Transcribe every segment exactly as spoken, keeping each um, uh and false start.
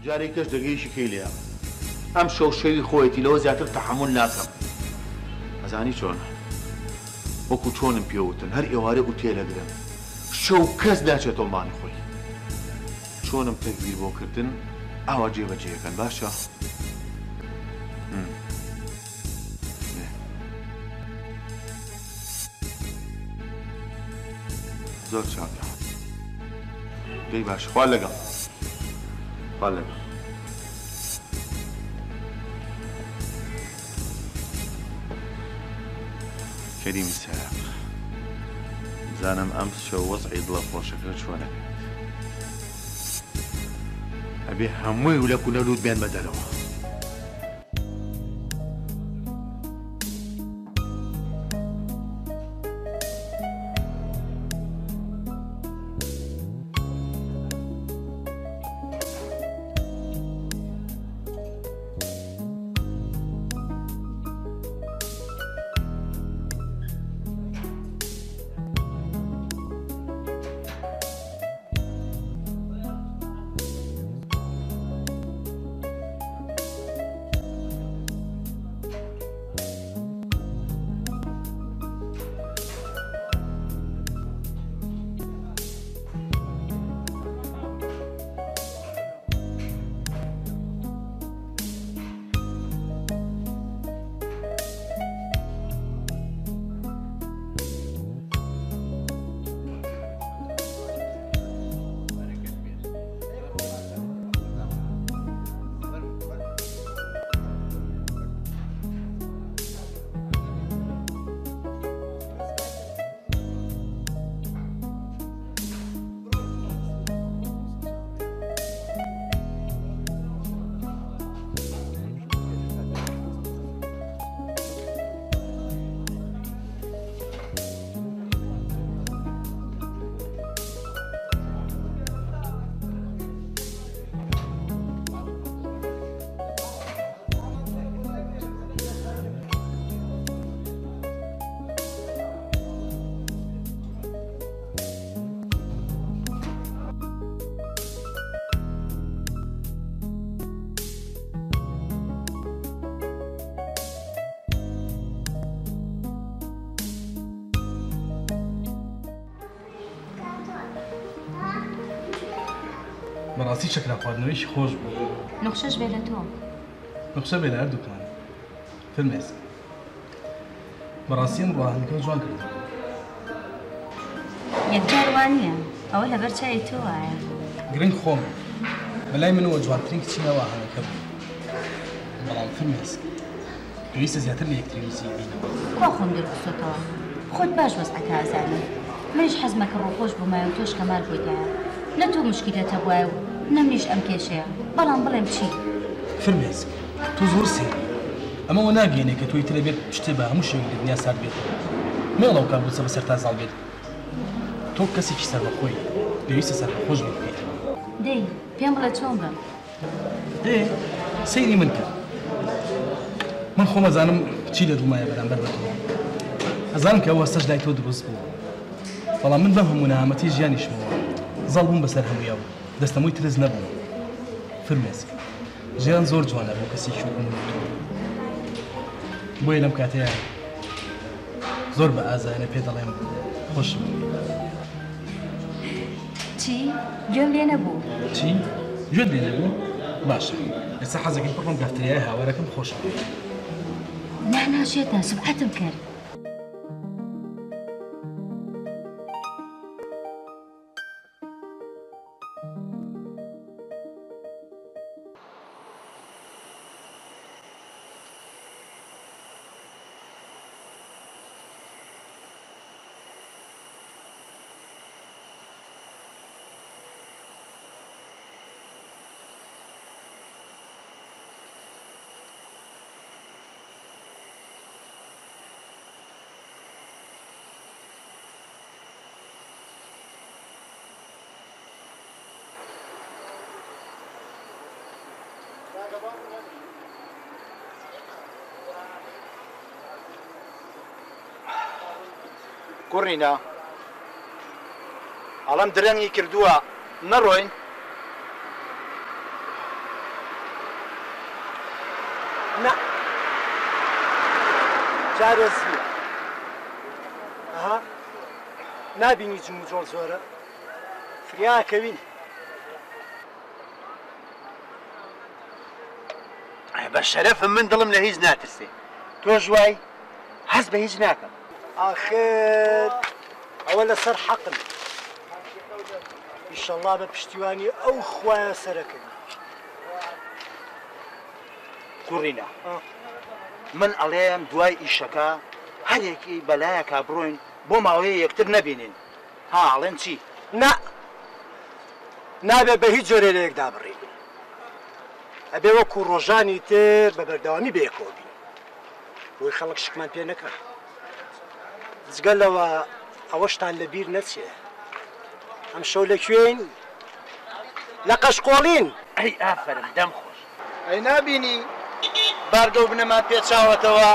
جاري كش دقيقة كيليا أم شو شيء خويتي لو زيادة تحمل ناكم أزاني شون وكو شون بيوتن هر إواري أوتيلا قدام شو كز ناشة طلمان خوي شون تكبير بوكرتن أو جيبه جيه كان باشا زور شاطر جاي باشا خوال لقا خوال لقا كريم ساق زانم أمس شو وضعي ضلف وشكل شوانك أبي هموي ولا كنا لود بين بدلوا براسي شكلها خواردنەوەیشی خۆش بوو. نقشەش بێ لە تۆ. نقشە بێ لە هەردووکمان. فیلمێز. بەڕاستی ئەمڕۆ ئاهەنگەکە جوان کردووە. یەکجار وان نییە. ئەوە لەبەر چای تۆ وایە. گرنگ خۆم. بەلای منەوە جوانترین کچینەوە ئاهەنگەکە بوو. بەڵام فیلمێز. پێویستە زیاتر لە یەکتری نووسی بینەوە. خوا خۆم دەرخستۆتەوە. خۆت باش وەزعەکە ئازانم. منیش حەزمەکە ڕۆخۆش بوومایە و تۆش کەمال بوویدایە. نە تۆ مشکلەتە بووایە و نەمنیش ئەم کێشەیە. بەڵام بڵێم چی؟ فرمێز تۆ زۆر سێری. ئەمەوە ناگەێنێ کە تۆی ترە بێت شتێ بە هەموو شێوی لە دنیا سارد بێت. مێڵە و کاربووچە بەسەر تا زاڵ بێت. تۆ کەسێکی سەربەخۆی پێویستە سەربەخۆش بێت. دەی پێم بڵێ چۆن بم؟ دێ سەیری من کرد. من خۆم ئەزانم چی لە دڵمایە بەرامبەر بە تۆ. ئەزانم کە ئەو هەستەش لای تۆ دروست بوو. بەڵام من بەم هەموو نەهامەتی ژیانیشمەوە زەڵ بووم بەسەر هەموویەوە دەستەمووی ترس نەبووم. فرمێز ژیان زۆر جوانە بۆ کەسێکی وەکو تۆ. بۆیە لەم کاتەیە زۆر بە ئازایانە پێ دەڵێم خۆشم. چی؟ گوێم لێ نەبوو. چی؟ گوێت لێ نەبوو؟ باشە. ئێستا حەزەکەم بڕۆم گافتەریای هاوارەکەم خۆشم بێت. ناناشێتە سبحەتم کرد. کوڕینا ئەڵەم درەنگی کردووە نەڕۆین نا جارێ زیە ئەها نابینی جم و جۆڵ زۆرە فریاکەوین بە شەرەفم من دڵم لە هیچ ناترسێ تۆ ژوای هەست بە هیچ ناکەم ئاخر ئەوە لەسەر حەقن ئیشەڵڵا بە پشتیوانی ئەو خوایە سەرەکەوی کوڕینە من ئەڵێم دوای ئیشەکە هەرێکی بەلایەکە بڕۆین بۆ ماوەیە یەکتر نەبینین ها ئەڵێن چی؟ نا نابێت بە هیچ جۆرێ لە یەکدا بڕین ئەبێ وەکو ڕۆژانی تر بە بەردەوامی بەیەکەوە بین بۆی خەڵک شکمان پێ نەکە جگەلەوە ئەوەشتان لەبیر نەچێ ئەم شەو لەکوێین لە قەشقۆڵین ئەی ئافرم دەم خۆش ئەی نابینی بارگە و بنەما پێچاوەتەوە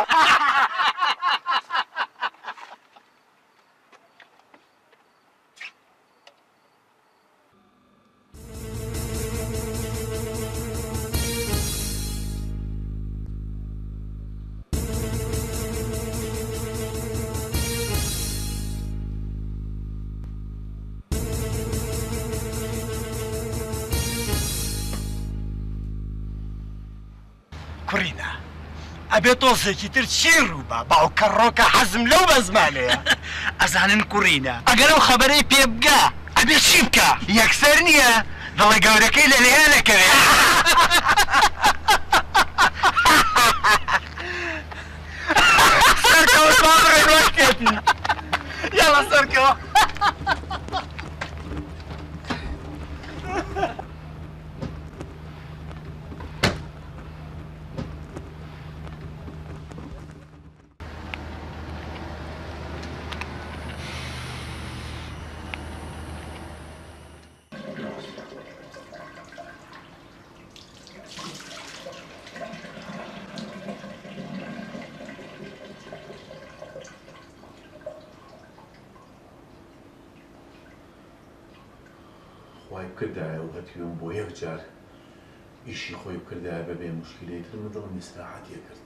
کوڕینە ئەبێ تۆزێکی تر چی ڕووبە باوکە ڕۆکە حەزم لەو بە زمانەیە ئەزانن کوڕینە ئەگەر ئەو خەبەرەی پێ بگا ئەبێ چی بکە یەکسەر نییە دڵە گەورەکەی لە لێیان نەکەوێت سەرکەوت با بڕێن وەشکێتی یاڵە سەرکەوە وای بکردایە و هەتیوم بۆ یەک جار ئیشی خۆی بکردایە بەبێ موشکیلەیەتر من دڵم ئیستراحەتیە کرد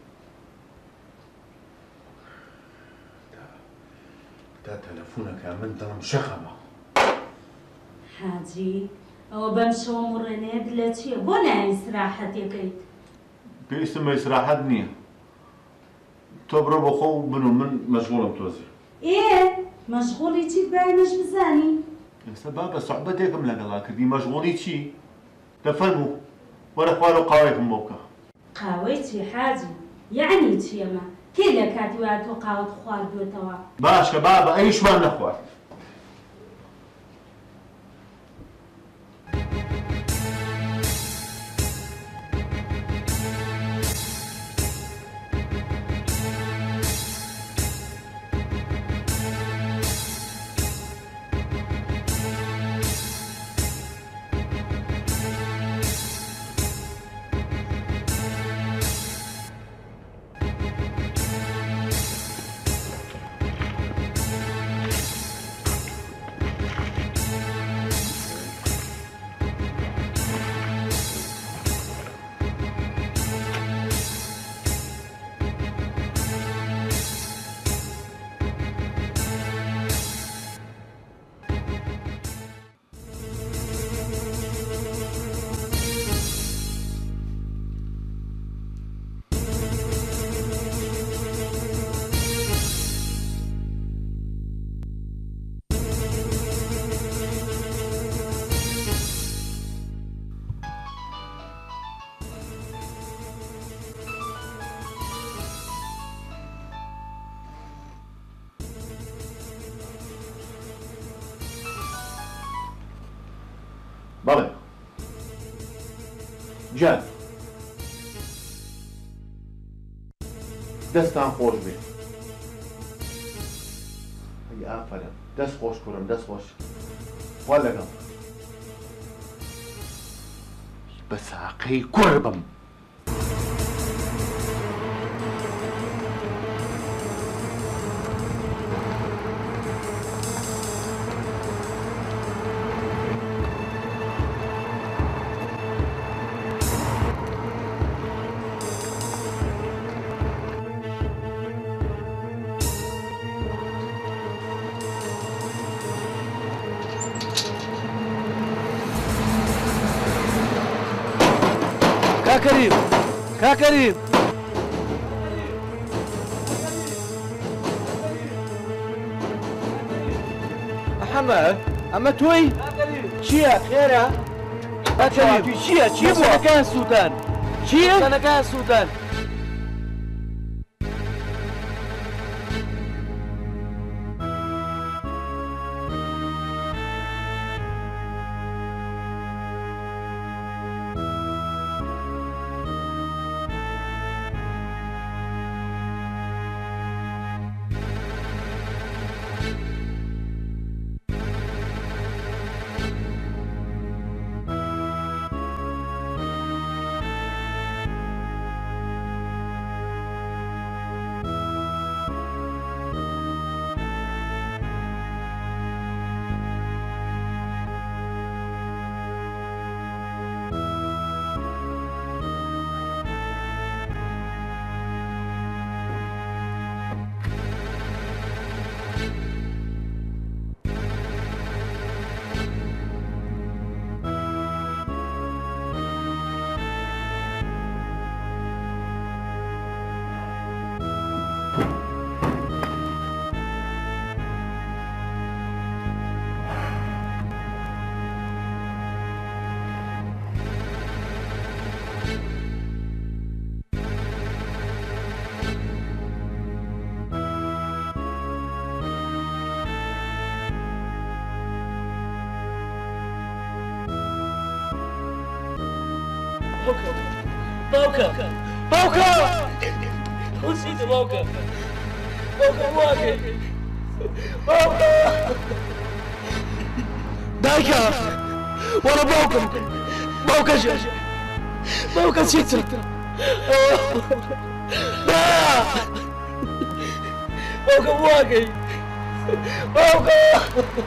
تا تەلەفۆنەکە من دڵم شەخەمە حاجی ئەوە بەم شەوە مڕێنێت لە چییە بۆ نایە ئیستراحەتەکەیت پێویستم بە ئیستراحەت نییە تۆ بڕۆ بۆ خۆ و بن و من مەشغوڵم تۆزێ ئێ مەشغوڵی چیت برایمەش بزانی ئێستا با بە سوحبەتێکم لەگەڵا کردی مەشغوڵی چی؟ دەفەرموو وەرە خوارە و قاوەیەکم بۆ بکە قاوەی چی حاجی یعنی چی ئەمە کێ لە کاتی وایە تۆ قاوەت خواردوێتەوە باشە با بە ئەیشمان نەخوارد بەڵێ جان دەستان خۆش بێ ئەی ئافەرە دەست خۆش کوڕم دەست خۆش وا لەگەڵ بە ساقەی کوڕ بم كريم كا كريم محمد اما توي چییە خێرە؟ چییە چی سەنەکان سووتان چییە سەنەکان سووتان باوكا باوكا نسيت باوكا باوكا واقف باوكا دايكا ولا باوكا باوكا جا باوكا ستر باوكا واقف باوكا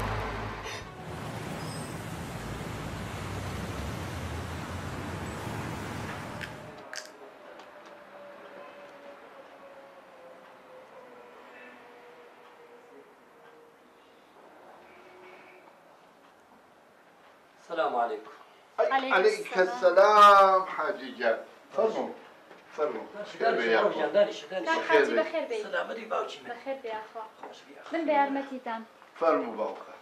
السلام عليكم. عليك السلام حاجي جان. فرموا فرموا. خير بيا أخوة. كان حاجي بخير بي. سلامتي باوكي. بخير بيا أخوة. من بيارمتي تان. فرموا باوكا.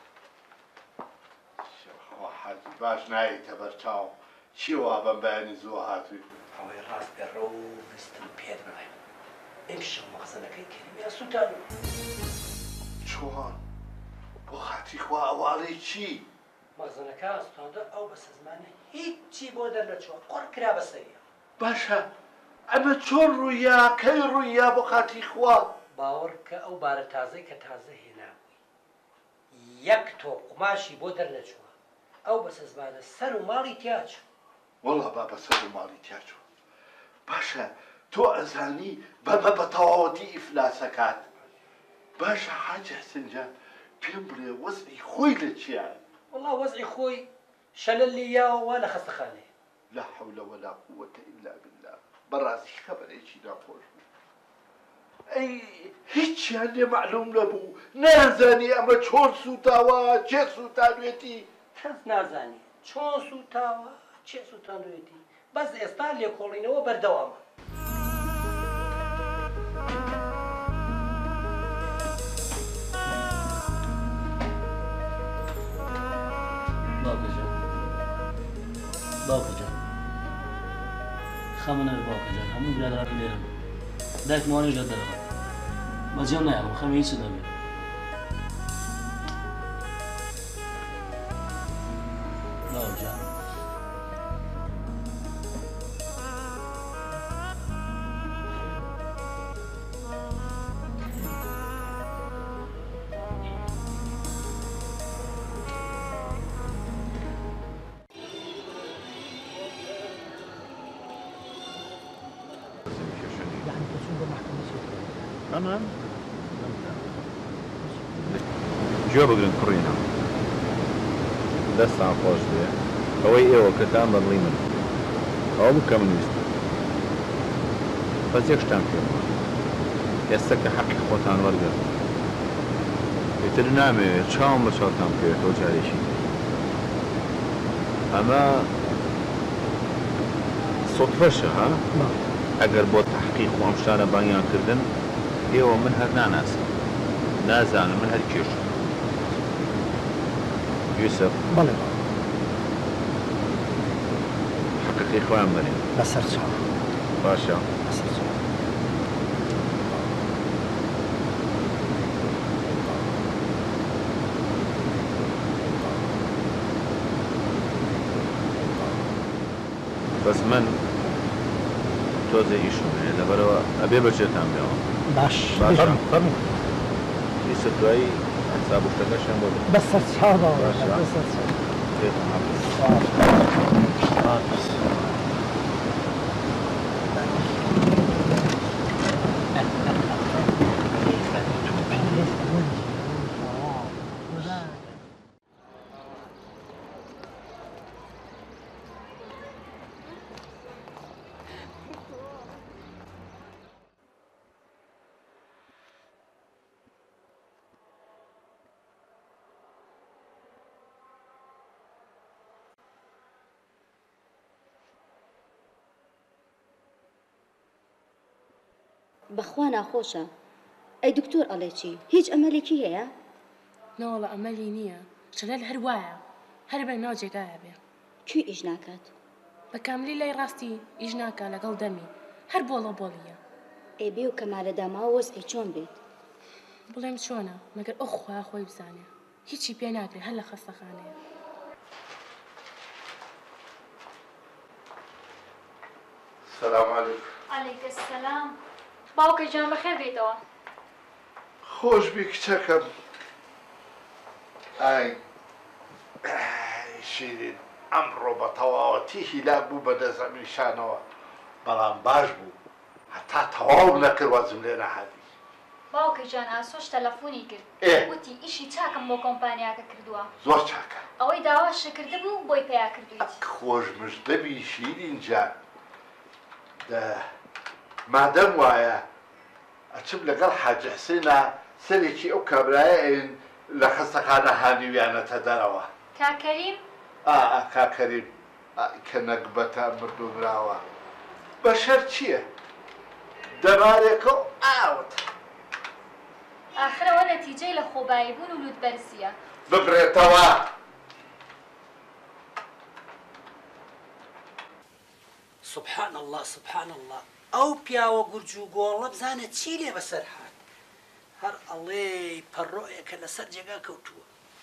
شو حاجي باش ناي تبرتاو. شو هذا بين زوهاتي. هو الراس برو بستم بيد معي. امشي مخزنك الكريم يا سلطان. شوان. وخاتي خوا أوالي شي. مەغزنەکە ئەستۆندە ئەو بە سەزمانە هیچی بۆ دەرنەچوە قڕ کرا بەسەریە باشە ئەمە چۆن ڕوویە کەی ڕوویە بۆ خاتی خوا باوەڕ کە ئەو بارە تازەی کە تازە هێنابووی یەک تۆ قماشی بۆ دەرنەچووە ئەو بە سەزمانە سەر و ماڵی تیاچوو وەڵا با بە سەر و ماڵی تیاچوو باشە تۆ ئەزانی بەبە بە تەواوەتی ئیفلاسەکات باشە حاجە حسنجان پێم بڵێ وەزنی خۆی لە چییە والله وضعي خوي شلل لي اياه ولا خستخانه لا حول ولا قوة إلا بالله براسي خبر ايشي ناخوش اي هيك يعني معلوم لبو نازاني اما چون سوتاوا چه سوتانويتي كز نازاني چون سوتاوا چه سوتانويتي بس استا لي كولينو بردوام باوكا جان خمنا باوكا جان همون برادران ليرن دايك موانيش لدرغا مزيان نعم خمي هيتش دابي باوكا جان أنا جو بقولن كورينا دست عن خوش بيه هوي إيه وكتان ضلي من أو مكمل مستر بس يكشتان فيه يستك حق خوتان ورقة يترنامي شام لشوتان فيه توجه شيء أما سۆت بەشە ها ئەگەر بۆ تحقیق و ئەم شتانە بانیانکردن ئێوە من هەر ناناسم نازانم من هەر کێش یوسف بەڵێ حقیقی خۆیان بەرێن بەسەر چاوە باشە بەسەر چاوە بەس من تۆزە ئیشم هەیە لەبەرەوە ئەبێ بەچێتان بێەوە باش فەرموو یوسف دوایی حساب و شتەکەشیان بۆ بێ بەسەر چاوە باشە بەسەر چاوە پێتان حافظ حافظ بەخوا ناخۆشە ئەی دکتۆر ئەڵێ چی هیچ ئەمەلێکی هەیە ناوەڵە ئەمەلی نییە شلەل هەر وایە هەر بە ناو جێگایە بێ کوێ ئیش ناکات بە کاملی لای ڕاستی ئیش ناکا لەگەڵ دەمی هەر بۆڵە بۆڵیە ئێ بێ و کەمالە داماوە وەزعی چۆن بێت بڵێم چۆنە مەگەر ئەو خوا خۆی بزانێ هیچی پێ ناکرێت هەر لە خەستەخانەیە سلام علیکم علیکم السلام باوکە جان بەخێر بێتەوە خۆش بی کچەکەم ئای شیرین ئەمڕۆ بە تەواوەتی هیلاک بوو بە دەزەمیشانەوە بەڵام باش بوو هەتا تەواو نەکردوەزم لێ نەهاتی باوکە جان ئاسۆش تەلەفۆنی کرد وتی ئیشی چاکم بۆ کۆمپانیاکە کردووە زۆر چاکە ئەوەی داواشە کرده بوو بۆی پیا کردویت خۆش مژدەبی شیرین جان مادەم وایە ئەچم لەگەڵ حاج حسێنە سەرێکی ئەو کابرایە لە خەستەخانە هانیویانەتە دەرەوە کاکەریم ئا کاکەریم کە نەکبەتە مردووراوە بە شەر چییە؟ دەمارێکە و ئاوت ئاخرەوە نەتیجەی لە خۆبایی بوون و لوتبەرزیە ببرێتەوە سبحان الله سبحان الله ئەو پیاوە گورج و گۆڵە بزانە چی لێ بەسەر هات هەر ئەڵێ پەڕۆیەکە لەسەر جێگا کەوتووە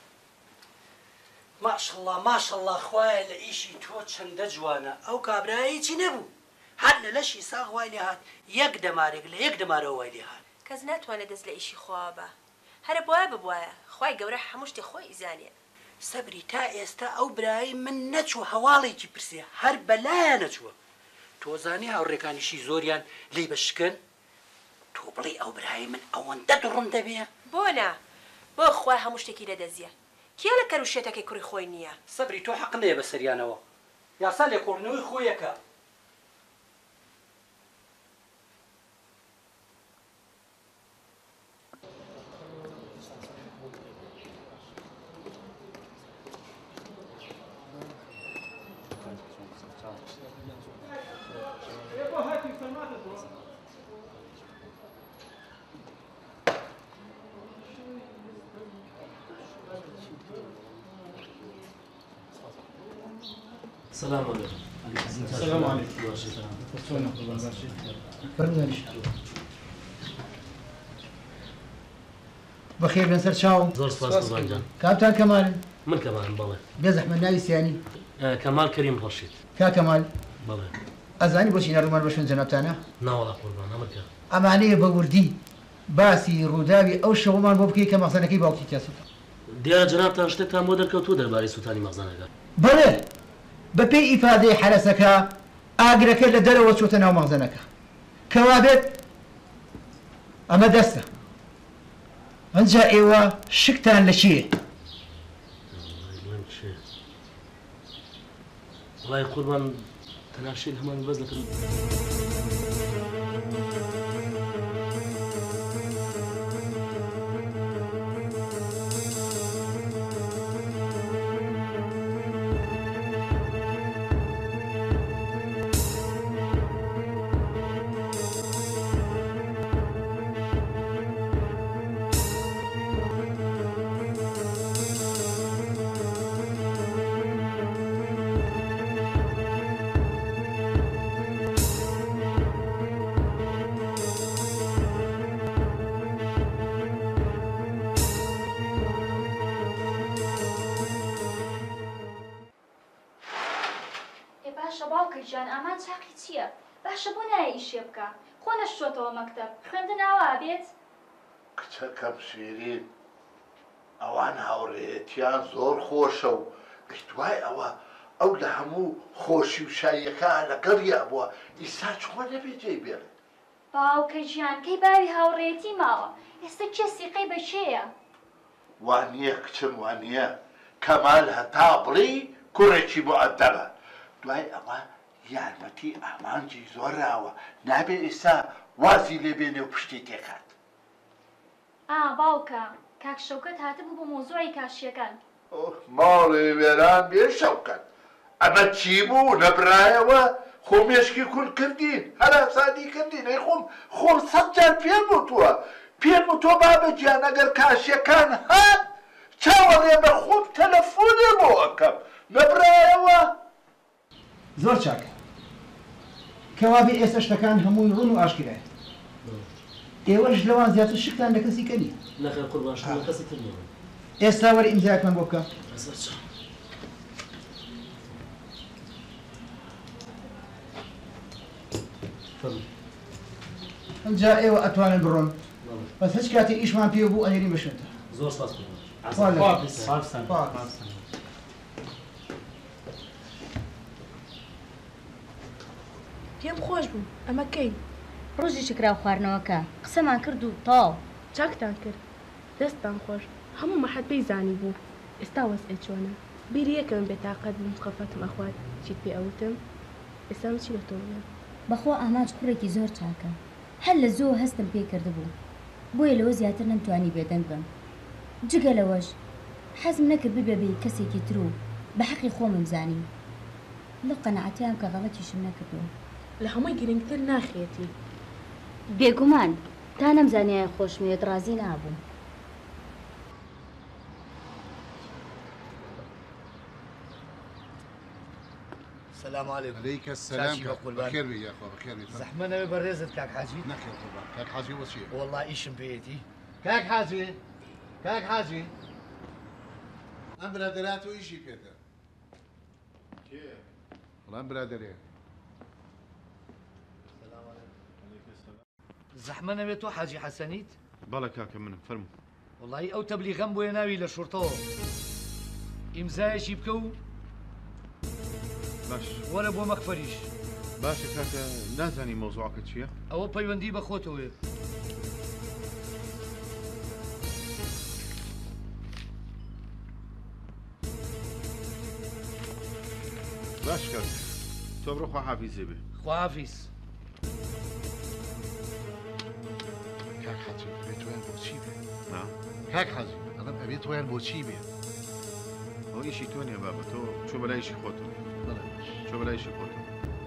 ماشەڵڵا ماشەڵڵا خوایە لە ئیشی تۆ چەندە جوانە ئەو کابرایەکی نەبوو هەر لە لەشی ساغ وای لێ هات یەک دەمارێک لە یەک دەمارەوە وای لێ هات کەس ناتوانێت دەست لە ئیشی خوا بە هەرە بواە ببوایە خوای گەورە هەموو شتێ خۆی ئیزانێ سەبری تا ئێستا ئەو برایی من نەچوو هەواڵێکی پرسێ هەر بەلایە نەچووە تۆزانی هاوڕێکانیشی زۆریان لی بەشکن تۆ بڵێ ئەو برای من ئەوەندە دڕم دەبێ بۆ نا بۆ خوای هەموو شتێکی لەدەزیە کێ لە کەروشێتەکەی کوڕی خۆی نییە سەبری تۆ حەق نەیە بەسەریانەوە یاسا لێکۆڵنەوەی خۆیەکە السلام عليكم. السلام عليكم. بخير لەسەر چاو زۆر سپاس قوربان کاپتان کەمال من کەمالم بەڵێ بێ زەحمەت ناوی سیانی کەمال کەریم ڕەشید کا کەمال بەڵێ ئەزانی بۆچی نەڕوومان بە شوێن جەنابتانە ناوەڵا قوربان ئەمەکە ئەمانەیە بە وردی باسی ڕووداوی ئەو شەوەمان بۆ بکەی کە مەخزانەکەی باوکی کەسووتە دیارە جەنابتان شتێکتان بۆ دەرکەوتووە دەربارەی سووتانی مەخزانەکە بەڵێ بەپێی ئیفادەی حەرەسەکە ئاگرەکە لە دەرەوە چۆتە ناو مەخزانەکە کەوا بێت ئەمە دەستە ئەنجا ئێوە شکتان لە چییە؟ وڵای قوربان تەناشێک هەمان بەز دەکەن گیان ئامان چاقی چییە؟ باشە بۆ نایە ئیشێ بکە خۆ نەشتۆتەوە مەکتەب خوێندن ئاوا بێت کچەکەم شیرین ئەوان هاوڕێیەتیان زۆر خۆشە و دوای ئەوە ئەو لە هەموو خۆشی و شایەکە لەگەڵیا بووە ئیسا چۆن نەبێ جێی بێڵێت باوکە ژیان کەی باوی هاوڕێتی ماوە ئێستا کێسیقەی بە شێیە وانییە کچم وانییە کەمال هەتا بڵی کوڕێکی مؤەدەبە دوای ئەوە یارمەتی ئامانجی زۆراوە نابێ ئێستا وازی لێبێنێ و پشتی تێکات ئا باوکە کاک شەوکەت هاتبوو بۆ مۆزوعی کاشیەکان ماڵێ وێران بێ شەوکەت ئەمە چی بوو نەبرایەوە خۆ مێشکی کورد کردین هەرا سادی کردین ئەی خۆم خۆم سەد جار پێم وتووە پێم وتۆ بابەجیان ئەگەر کاشیەکان هات چاوەڕێ بە خۆم تەلەفۆنێ بۆ ئەکەم نەبرایەوە زۆر چاکە کەوابێ ئێستا شتەکان هەمووی ڕوون و ئاشکرایە ئێوەش لەوان زیاتر شکتان لە کەسی کەنی نەخێر قوربان شما کەسی تر نییە ئێستا وەرە ئیمزایەکمان بۆ بکە ئەمجا ئێوە ئەتوانن بڕۆن بەس هیچ کاتی ئیشمان پێ بوو ئەنێری بەشێتە زۆر سپاس پێم خۆش بوو ئەمە کەی ڕۆژی شکرا و خواردنەوەکە قسەمان کرد و تاو چاکتان کرد دەستان خۆش هەموو مەحەت پێی زانی بوو ئێستا وەسئێ چۆنە بیری یەکەم بێتاقەت بووم خەفەتم ئەخوات چیت پێ ئەوتم ئێستا چی لە تۆ بڵێم بەخۆ ئاماج کوڕێکی زۆر چاکە هەر لە زۆ هەستم پێ کرده بوو بۆیە لەوە زیاتر نەمتوانی بێدەنگ بم جگە لەوەش حەزم نەکرد ببێ بە کەسێکی تر و بە حەقی خۆمم زانی لەو قەنەعەتیام کە غەڵەتیشم نەکردووە لە هەمووی گرنگتر ناخێتی بێگومان تا نەمزانیایە خۆشمێت ڕازی نابووم السلام عليكم. عليك السلام. بخير بي يا اخو بخير بي. زحمة نبي برزت كاك حاجي. نخير طبعا. كاك حاجي وصي. والله ايش بيتي. كاك حاجي. كاك حاجي. ام برادرات ويشي كذا. كيف؟ والله ام برادرين. السلام عليكم. عليك السلام. زحمة نبي تو حاجي حسنيت. بلا كاك من فرمو. والله او تبليغ بو ناوي للشرطة. امزاي شي بكو. باش ولا بۆ مەخفەریش باشە کاکە نازانی مۆزوعەکە چییە؟ ئەوە پەیوەندی بە خۆتەوەیە باش کاک تۆ بڕۆ خواحافیزێ بێ خواحافیز کاک حاجی ئەبێت ویان بۆ چی بێ؟ کاک حاجی ئەڵەم ئەبێت ویان بۆ چی بێ؟ ئەو ئیشی تۆ نییە بابە تۆ چۆ بەلای ئیشی خۆتەوە چۆ بەلای ئیشی خۆتەوە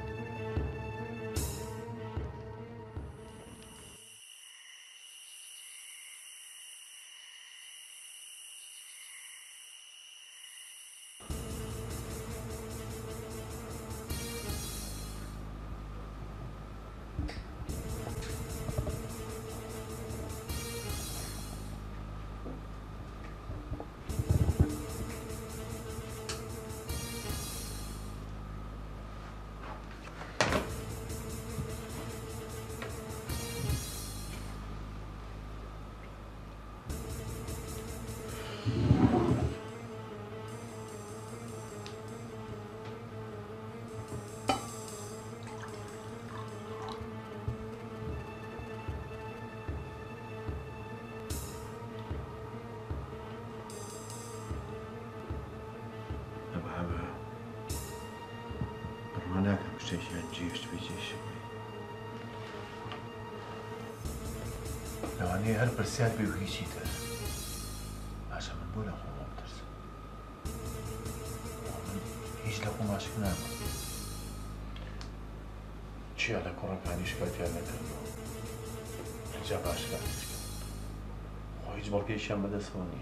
ناکەم شتێکیان جێشت بێجێش لەوانەیە هەر پرسیار بێ و هیچی تر باشە من بۆ لە خۆم ترسم من هیچ لە خۆم عاشق نابم چیا لە کوڕەکانی شکاتیان نەکردەوە هەجا باش کاتیش کرد خۆ هیچ بەڵگەیشیان بەدەستەوە نییە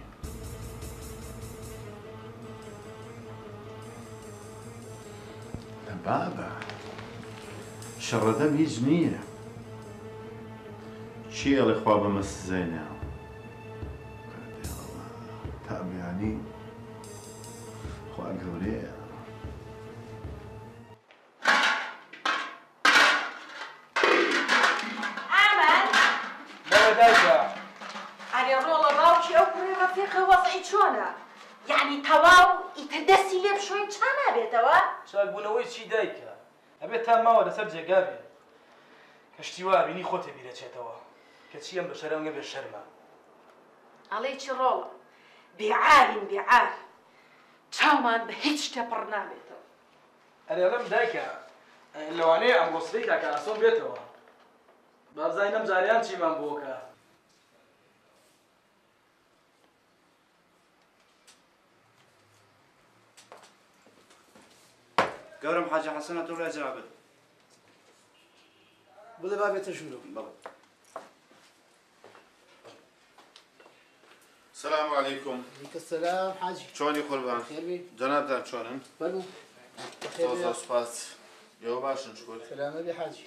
بابا شەڕەدەم هیچ نییە چی ئەڵێ خوا بەمە سزایناوە تابیانی خوا گەورەیە دایکە ئەرێ ڕۆڵە باوکی ئەو کوڕێ ڕەفیقە وەزعی چۆنە؟ یعنی تەواو ئیتر دەستی لێ بشۆین چا نابێتەوە؟ چاکبوونەوەی چی دایکە؟ ئەبێت تا ماوە لەسەر جێگا بێت کەشتی وا بینی خۆتە بیرەچێتەوە کە چی ئەم بە شەرەوە بێ شەرمە ئەڵێ چی ڕۆڵە؟ بێعارین بێعار چاومان بە هیچ شتێ پڕ نابێتەوە. ئەرێڵم دایکە لەوانەیە ئەم گۆسرەی کاکە ئاسۆم بێتەوە بابزای نەم جاریان چیمان بۆکە گەورم حاجە حەسەنە تۆ لای جرابێت بڵێ با بێتە ژوورە. بەڵێ. السلام عليكم. عليك السلام حاجي. چۆنی قوربان؟ جەنابتان چۆنن؟ بەلو. زۆر سوپاس. ئێوە باشن شکر. سلامە بێ حاجی.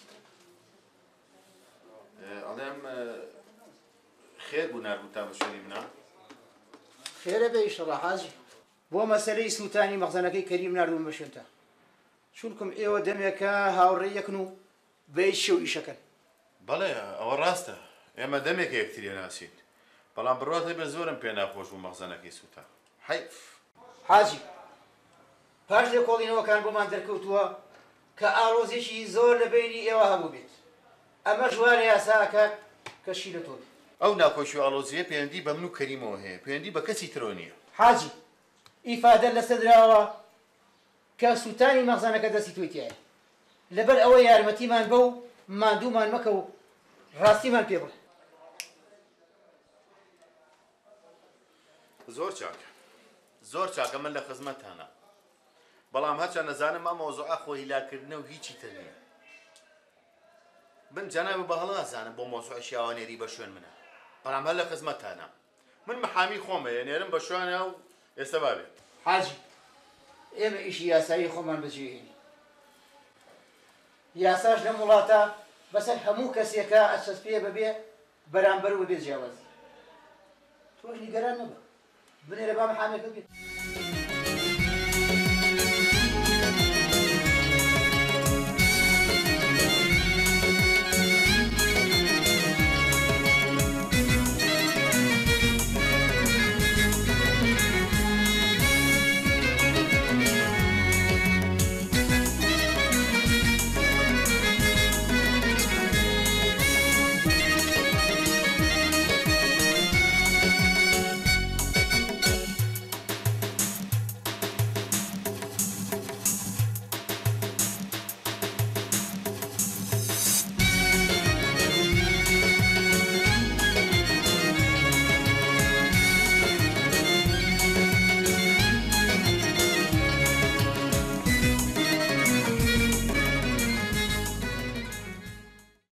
ئەڵێم خێر بوو ناربووتان بە شوێنی منە؟ خێرە بێ ئیشەڵا حاجی. بۆ مەسەلەی سووتانی مەخزەنەکەی کەریم ناردوون بە شوێنتان. چونکم ئێوە دەمێکە هاوڕێی یەکن و بەیت شێو ئیشەکەن. بەڵێ ئەوە ڕاستە. ئێمە دەمێکە یەکتری ناسین. بەڵام بڕات هەبێ زۆرم پێ ناخۆش بوو مەخزەنەکەی سووتان. حەیف. حاجی پاش لێ کۆڵینەوەکان بۆمان دەرکەوتووە کە ئاڵۆزێکی زۆر لە بینی ئێوە هەبوو بێت. ئەمە ژوارە یاساکە کەشی لە تۆ. ئەو ناخۆشی و ئاڵۆزیە پەیوەندی بە من و کەریمەوە هەیە پەیوەندی بە کەسی ترۆ نییە. حاجی ئیفادە لەسەر دراوە کە سووتانی مەخزانەکە دەستی تۆی تایە لەبەر ئەوە یارمەتیمان بە و ماندوومان مەکە و ڕاستیمان پێ بڵێ. زۆر چاکە زۆر چاکە من لە خزمەتانە بەڵام هەرچەند نەزانم ئەم مۆزوعە خۆ هیلاکردنە و هیچی تر نییە. من جەنابی بە هەڵازانم بۆ مۆزوعی شیاوانێری بە شوێن منە بەڵام هەر لە خزمەتانە من محامی خۆمەیە نێرم بە شوێنە و ئێستا بابێت. حاجی ئێمە ئیشی یاسایی خۆمان بەجێهێنی. یاساش لەم وڵاتە بەسەر هەموو کەسێکە ئەچەسپێ بەبێ بەرامبەر و بێ جیاواز. تۆش نیگەران نەبە بنێرە با محامێکە بێت.